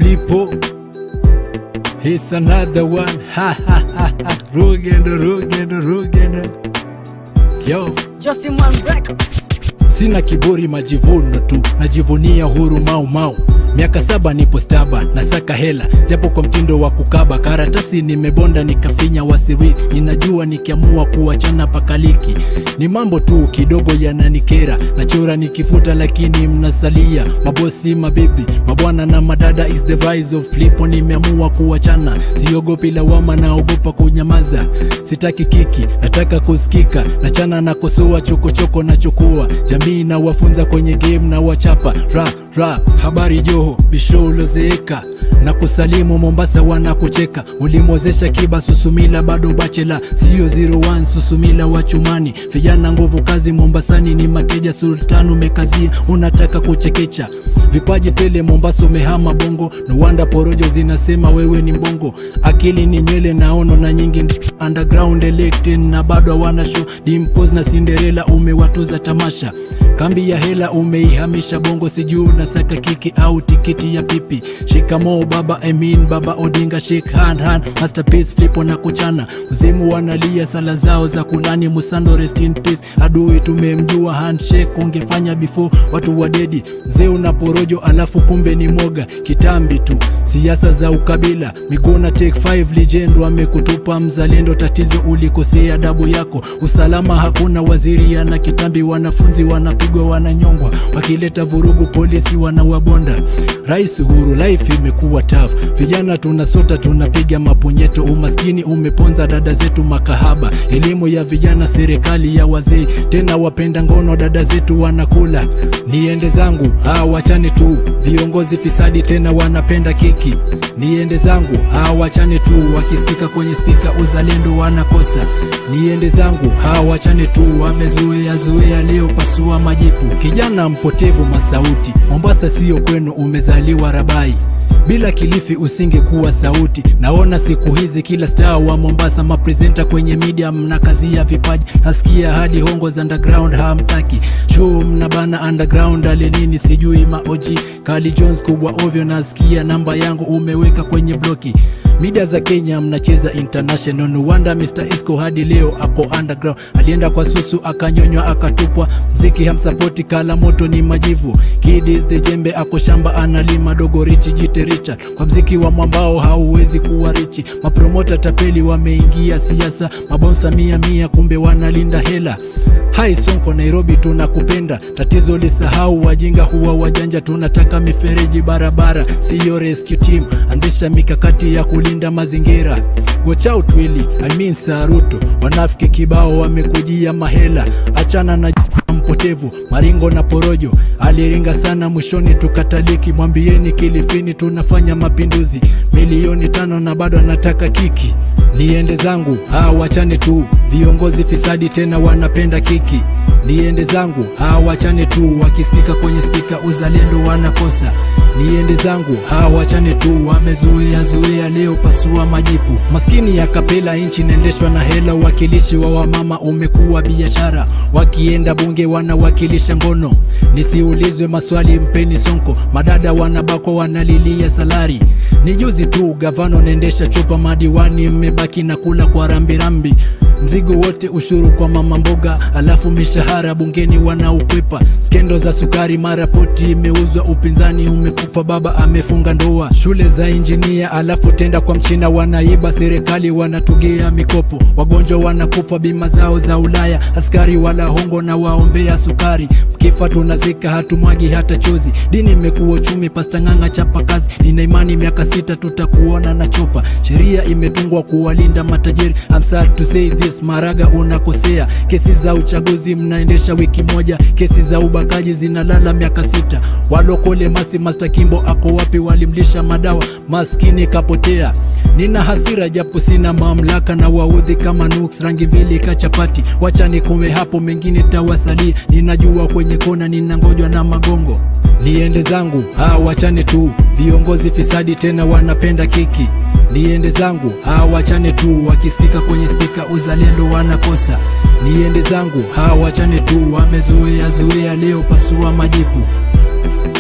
Flippo, it's another one. Ha ha ha ha. Rugendo. Yo, Joc Man Rec. sina kiburi majivuno tu, najivunia huru mau. Miaka 7 nipo staba, nasaka hela japo kwa mtindo wa kukaba. Karatasi nimebonda nikafinya wasiri, ninajua nikiamua kuachana pakaliki. Ni mambo tu kidogo yananikera, nachora nikifuta lakini mnasalia. Mabosi, mabibi, mabwana na madada is the rise of Flippo. Nimeamua kuachana, siogopi lawama, naogopa kunyamaza. Sitaki kiki, nataka kusikika, nachana na kosoa, chokochoko na chukua. Jamii na wafunza kwenye game na wachapa ra habari Joho bisho ulozeeka na kusalimu Mombasa wanakucheka. Ulimozesha Kiba Susumila bado bachela, sio 01 Susumila Wachumani. Vijana nguvu kazi Mombasani ni mateja, sultanu mekazia unataka kuchekecha. Vipaji tele Mombasa umehama Bongo, no wonder porojo zinasema wewe ni mbongo. Akili ni nywele naono na nyingi underground elected na bado wana show. Dimpos na Cinderella umewatuza tamasha. Kambi ya hela umeihamisha Bongo, sijuu na saka kiki au tikiti ya pipi. Shikamoo baba baba Odinga, shake hand masterpiece Flippo na kuchana. Uzimu wanalia sala zao za kulani, Musando rest in peace. Adui tumemjua, handshake ungefanya before watu wadedi. Mzee unaporojo alafu kumbe ni moga, kitambi tu siasa za ukabila. Migona take 5 legend wamekutupa mzalendo, tatizo ulikosea adabu yako. Usalama hakuna, waziri ana kitambi, wanafunzi wanapigwa wananyongwa. Wakileta vurugu polisi wanawabonda. Rais huru, life imekuwa tough. Vijana tunasota tunapiga mapunyeto, umaskini umeponza dada zetu makahaba. Elimu ya vijana serikali ya wazee, tena wapenda ngono dada zetu wanakula. Niende zangu wachane tu, viongozi fisadi tena wanapenda kiki. Niende zangu wachane tu, wakisikika kwenye speaker uzalendo wanakosa. Niende zangu wachane tu, wamezoea leo pasua majipu. Kijana mpotevu masauti, Mombasa sio kwenu, umezaliwa Rabai. Bila Kilifi usingekuwa sauti. Naona siku hizi kila star wa Mombasa mapresenta kwenye media mnakazia vipaji. Nasikia hadi hongo za underground hamtaki. Show mnabana underground alilini sijui maoji. Kali Jones kubwa ovyo, nasikia namba yangu umeweka kwenye bloki. Media za Kenya mnacheza international, no wonder Mr. Isco hadi leo ako underground. Alienda kwa Susu akanyonywa akatupwa, mziki hamsapoti kala moto ni majivu. Kid is the jembe ako shamba analima, dogo richi jite Richard. Kwa mziki wa mwambao hauwezi kuwa richi. Mapromota tapeli wameingia siasa, mabonsa mia kumbe wanalinda hela. Hai Sonko Nairobi tunakupenda, tatizo lisahau wajinga huwa wajanja. Tunataka mifereji barabara, siyo rescue team. Anzisha mikakati ya kulinda mazingira. Watch out Willy, Saruto. Wanafiki kibao wamekujia mahela. Achana na mpotevu, maringo na porojo. Aliringa sana mwishoni tukataliki. Mwambieni Kilifini tunafanya mapinduzi. Milioni 5 na bado anataka kiki. Niende zangu wachane tu, viongozi fisadi tena wanapenda kiki. Niende zangu wachane tu, wakisikika kwenye speaker uzalendo wanakosa. Niende zangu wachane tu, wamezoea leo pasua majipu. Maskini ya kapela inchi nendeshwa na hela. Wakilishi wa wamama umekuwa biashara, wakienda bunge wanawakilisha ngono. Nisiulizwe maswali mpeni Sonko, madada wanabako wanalilia salari. Ni juzi tu gavano nendesha chopa, madiwani mmebaki na kula kwa rambirambi. Mzigo wote ushuru kwa mama mboga, alafu mishahara bungeni wanaukwepa. Skendo za sukari marapoti imeuzwa, upinzani umefufa, baba amefunga ndoa. Shule za injinia alafu tenda kwa mchina, wanaiba serikali wanatugea mikopo. Wagonjwa wanakufa bima zao za Ulaya, askari wala hongo na waombea sukari. Mkifa tunazika hatumwagi hata chozi. Dini imekuwa uchumi, pasta nganga chapa kazi. Nina imani miaka 6 tutakuona na chopa. Sheria imetungwa kuwalinda matajiri. I'm sad to say this, Maraga unakosea. Kesi za uchaguzi mnaendesha wiki moja, kesi za ubakaji zinalala miaka 6. Walokole masi Master Kimbo ako wapi? Walimlisha madawa maskini kapotea. Nina hasira japo sina mamlaka, na waudhi kama nuks rangi mbili kachapati. Wacha nikuwe hapo, mengine tawasalia. Ninajua kwenye kona ninangojwa na magongo. Niende zangu wachane tu, viongozi fisadi tena wanapenda kiki. Niende zangu wachane tu, wakisikika kwenye speaker uzalendo wanakosa. Niende zangu wachane tu, wamezoea leo pasua majipu.